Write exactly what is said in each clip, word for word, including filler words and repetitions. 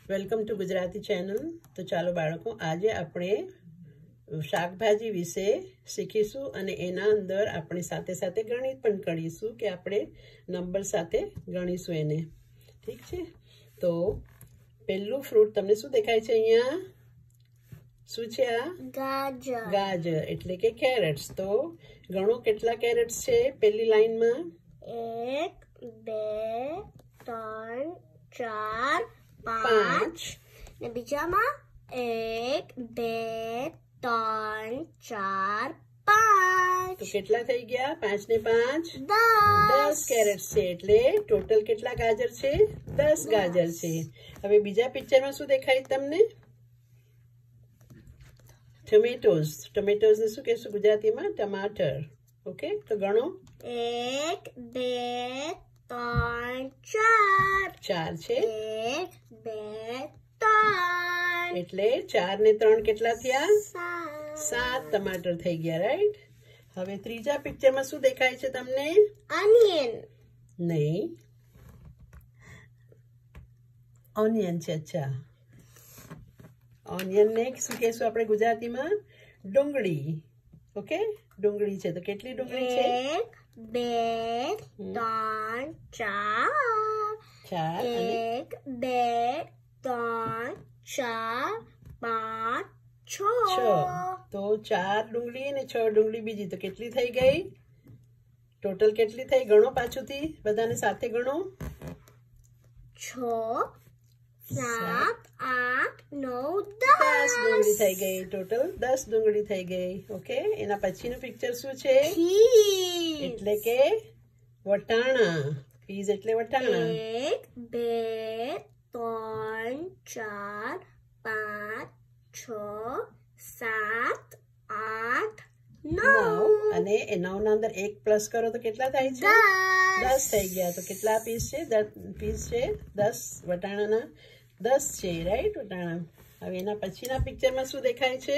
Welcome to Gujarati channel. તો ચાલો બાળકો, આજે આપણે શાકભાજી વિશે શીખીશું અને એના અંદર આપણે સાથે સાથે ગણિત પણ કરીશું કે આપણે નંબર સાથે ગણીશું એને. ઠીક છે? તો પહેલું ફ્રૂટ તમને શું દેખાય છે અહીંયા? શું છે આ? ગાજર. ગાજર એટલે કે કેરેટ્સ. તો ગણો કેટલા કેરેટ્સ છે પહેલી લાઈનમાં? એક, બે, ત્રણ, ચાર, પાંચ. પાંચ. ને બીજામાં એક, બે, ત્રણ, ચાર, પાંચ. તો કેટલા થઈ ગયા? પાંચ ને પાંચ દસ. દસ કેરેટ્સ છે. એટલે ટોટલ કેટલા ગાજર છે? દસ ગાજર છે. હવે બીજા પિક્ચરમાં શું દેખાય તમને? ટમેટોઝ. ટમેટોઝ ને શું કહેશું ગુજરાતીમાં? ટમાટર. ઓકે, તો ગણો. એક, બે, ત્રણ, ચાર. ચાર છે. એક, બે, ત્રણ. એટલે ચાર ને ત્રણ કેટલા થયા? સાત. સાત ટમાટર થઈ ગયા. રાઈટ. હવે ત્રીજા પિક્ચરમાં શું દેખાય છે તમને? ઓનિયન. નહીં, ઓનિયન છે. અચ્છા, ઓનિયન ને શું કહેશું આપણે ગુજરાતીમાં? ડુંગળી. ઓકે, ડુંગળી છે. તો કેટલી ડુંગળી છે? એક, બે, ત્રણ, ચાર. ચાર. અને એક, બે, ત્રણ, ચાર, પાંચ, છ. છ. તો ચાર ડુંગળી અને છ ડુંગળી બીજી. તો કેટલી થઈ ગઈ? ટોટલ કેટલી થઈ? ગણો પાછુંથી, બધાને સાથે ગણો. છ, સાત, આઠ, નવ, દસ દસ. ડુંગળી થઈ ગઈ. ટોટલ દસ ડુંગળી થઈ ગઈ. ઓકે, એના પછીનું પિક્ચર શું છે? પીઝ. એટલે કે વટાણા. પીઝ એટલે વટાણા. એક, બે, ત્રણ, ચાર, પાંચ, છ, સાત, આઠ, નવ. નવ. અને એ નવ ના અંદર એક પ્લસ કરો તો કેટલા થાય છે? દસ. દસ થઈ ગયા. તો કેટલા પીસ છે? પીસ છે દસ. વટાણાના દસ છે. રાઈટ, વટાણા. હવે એના પછીના પિક્ચરમાં શું દેખાય છે?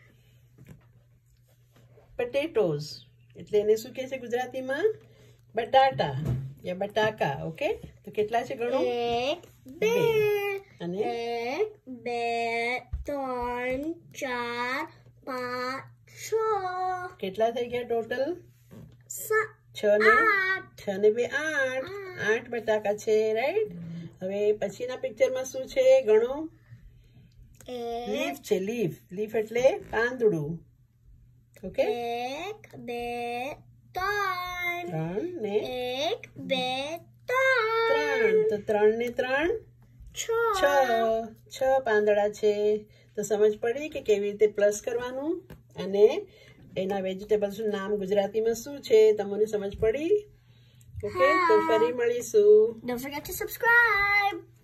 પટેટોઝ. એટલે એને શું કહે છે ગુજરાતીમાં? બટાટા યા બટાકા. ઓકે, તો કેટલા છે ગણો? એક, બે. અને એક, બે, ત્રણ, ચાર, પાંચ, છ. કેટલા થઈ ગયા ટોટલ? સાત. છ ને આઠ. છ ને બે આઠ. આઠ બટાકા છે. રાઈટ. હવે પછીના પિક્ચરમાં શું છે ગણો? એક, લીફ છે. લીફ. લીફ એટલે પાંદડું. ઓકે, એક, બે, ત્રણ. ત્રણ ને એક, બે, ત્રણ. ત્રણ. તો ત્રણ ને ત્રણ છ. છ. છ પાંદડા છે. તો સમજ પડી કે કેવી રીતે પ્લસ કરવાનું અને એના વેજીટેબલ્સનું નામ ગુજરાતીમાં શું છે? તમને સમજ પડી? ઓકે, તો ફરી મળીશું. Don't forget to subscribe.